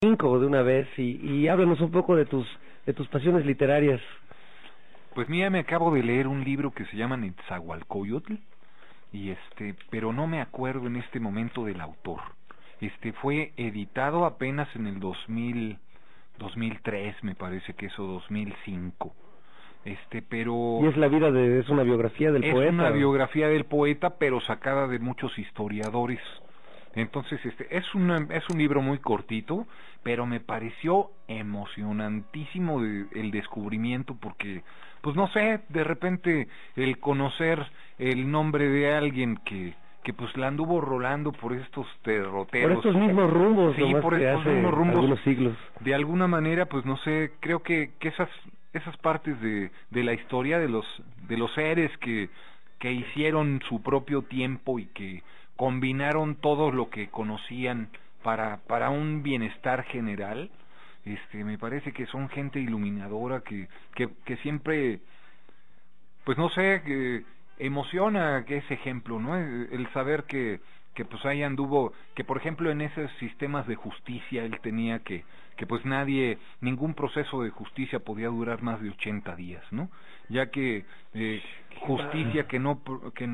cinco de una vez y háblanos un poco de tus pasiones literarias. Pues mira, me acabo de leer un libro que se llama Netzahualcoyotl, pero no me acuerdo en este momento del autor. Fue editado apenas en el 2003, me parece que eso, 2005. Pero... Y es es una biografía del poeta. Es una biografía del poeta, pero sacada de muchos historiadores. Entonces, es un libro muy cortito, pero me pareció emocionantísimo el descubrimiento, porque, pues no sé, de repente el conocer el nombre de alguien que pues la anduvo rolando por estos derroteros. Por estos mismos rumbos, sí, por estos mismos rumbos. Algunos siglos. De alguna manera, pues no sé, creo que esas partes de la historia de los seres que hicieron su propio tiempo y que combinaron todo lo que conocían para un bienestar general, me parece que son gente iluminadora que siempre, pues no sé, que emociona que ese ejemplo, ¿no? El saber que pues ahí anduvo, que por ejemplo en esos sistemas de justicia él tenía que pues ningún proceso de justicia podía durar más de 80 días, ¿no? Ya que justicia que no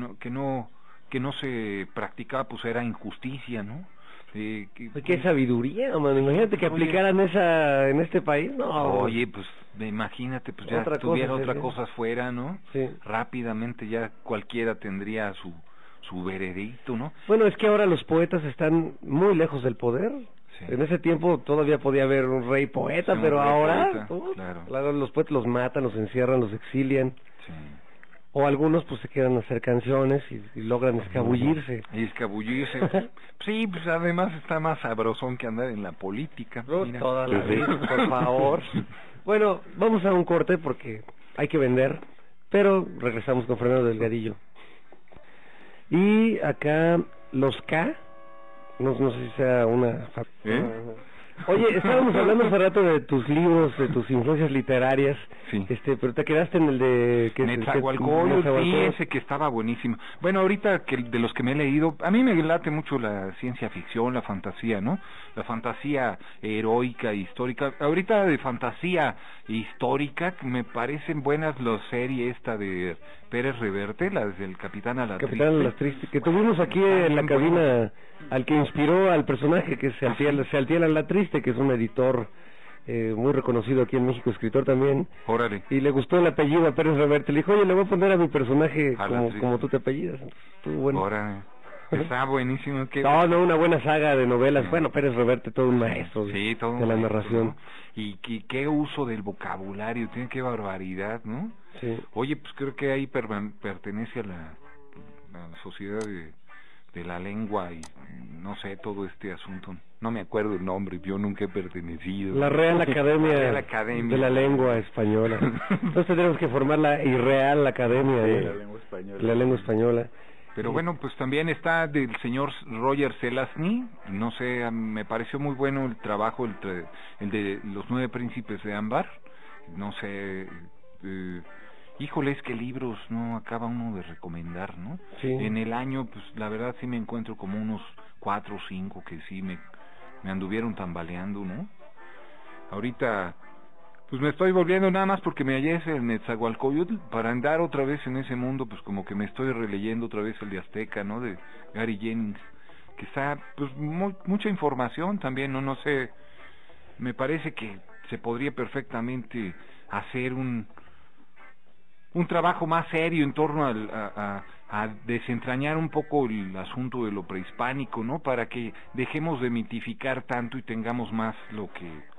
se practicaba, pues era injusticia, ¿no? Qué sabiduría, man. Imagínate que aplicaran esa en este país, ¿no? Oye, pues imagínate, pues ya tuviera otra cosa fuera, ¿no? Sí. Rápidamente ya cualquiera tendría su veredicto, ¿no? Bueno, es que ahora los poetas están muy lejos del poder. Sí. En ese tiempo todavía podía haber un rey poeta, sí, pero ahora claro, los poetas los matan, los encierran, los exilian. Sí. O algunos pues se quedan a hacer canciones y logran escabullirse. Y escabullirse. Sí, pues además está más sabrosón que andar en la política. Toda la vida, por favor. Bueno, vamos a un corte porque hay que vender, pero regresamos con Fernando Delgadillo. Y acá los K, no sé si sea una... Oye, estábamos hablando hace rato de tus libros, de tus influencias literarias, sí. Pero te quedaste en el de... Netzahualcoyotl, sí, ese que estaba buenísimo. Bueno, ahorita de los que me he leído, a mí me late mucho la ciencia ficción, la fantasía, ¿no? La fantasía heroica, histórica. Ahorita de fantasía histórica, me parecen buenas las series esta de Pérez Reverte, las del Capitán Alatriste. Que tuvimos aquí en la cabina al que inspiró al personaje que se Altiel Alatriste, que es un editor muy reconocido aquí en México, escritor también. Órale. Y le gustó el apellido a Pérez Reverte. Le dijo, oye, le voy a poner a mi personaje como tú te apellidas. Estuvo bueno. Órale. Está buenísimo. No, una buena saga de novelas. Bueno, Pérez Reverte, todo un maestro todo de la narración. ¿No? Y qué uso del vocabulario, tiene qué barbaridad, ¿no? Sí. Oye, pues creo que ahí pertenece a la sociedad de la lengua y no sé, todo este asunto. No me acuerdo el nombre, yo nunca he pertenecido. La Real Academia de la Lengua Española. Entonces tendremos que formar la Real Academia de la Lengua Española. Pero bueno, pues también está del señor Roger Zelazny, no sé, me pareció muy bueno el trabajo, el de Los 9 Príncipes de Ámbar, no sé, híjoles, qué libros no acaba uno de recomendar, ¿no? Sí. En el año, pues la verdad sí me encuentro como unos 4 o 5 que sí me anduvieron tambaleando, ¿no? Ahorita... pues me estoy volviendo nada más porque me hallé en Netzahualcoyotl, para andar otra vez en ese mundo, pues como que me estoy releyendo otra vez el de Azteca, ¿no? De Gary Jennings, que está, pues, mucha información también, no sé, me parece que se podría perfectamente hacer un trabajo más serio en torno a desentrañar un poco el asunto de lo prehispánico, ¿no? Para que dejemos de mitificar tanto y tengamos más lo que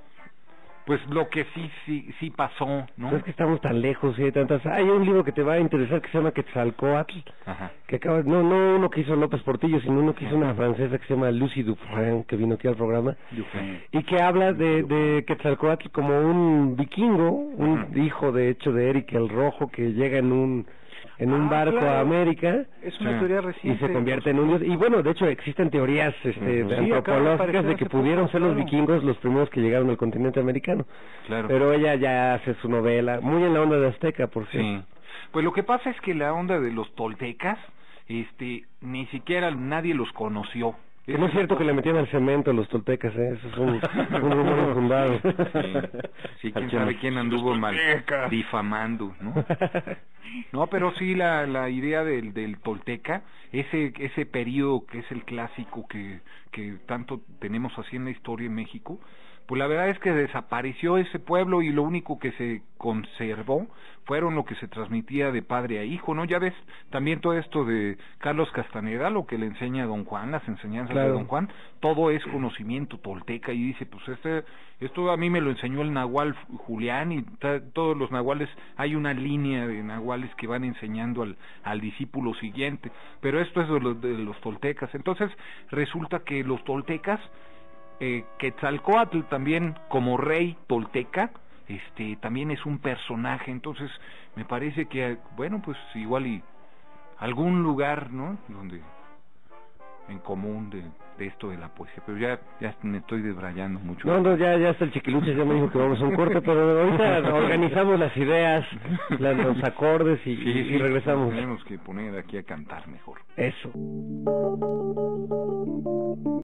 sí pasó, ¿no? Es que estamos tan lejos y hay tantas... Hay un libro que te va a interesar que se llama Quetzalcóatl, que acaba... No uno que hizo López Portillo, sino uno que hizo una francesa que se llama Lucy Dufresne, que vino aquí al programa, y que habla de Quetzalcóatl como un vikingo, un hijo de hecho de Eric el Rojo, que llega en un barco a América. Es una teoría reciente. Y se convierte en un dios. Y bueno, de hecho existen teorías antropológicas de que pudieron ser los vikingos los primeros que llegaron al continente americano. Claro. Pero ella ya hace su novela, muy en la onda de Azteca, por cierto. Sí. Pues lo que pasa es que la onda de los toltecas, ni siquiera nadie los conoció. Que no es cierto que le metían al cemento a los toltecas, eso es un rumor infundado. Sí, quién sabe quién anduvo mal difamando, ¿no? No, pero sí la idea del tolteca, ese periodo que es el clásico que tanto tenemos así en la historia en México, pues la verdad es que desapareció ese pueblo y lo único que se conservó fueron lo que se transmitía de padre a hijo, ¿no? Ya ves también todo esto de Carlos Castaneda, lo que le enseña a Don Juan, las enseñanzas de Don Juan, todo es conocimiento tolteca, y dice, pues esto a mí me lo enseñó el nahual Julián, y todos los nahuales, hay una línea de nahuales que van enseñando al discípulo siguiente, pero esto es de los toltecas. Entonces resulta que los toltecas, Quetzalcóatl también como rey tolteca, también es un personaje. Entonces me parece que, bueno, pues igual y algún lugar, ¿no?, donde en común de esto de la poesía, pero ya me estoy desbrayando mucho. No, ya está el Chiquiluches, ya me dijo que vamos a un corte, pero ahorita organizamos las ideas, los acordes y regresamos. Tenemos que poner aquí a cantar mejor. Eso.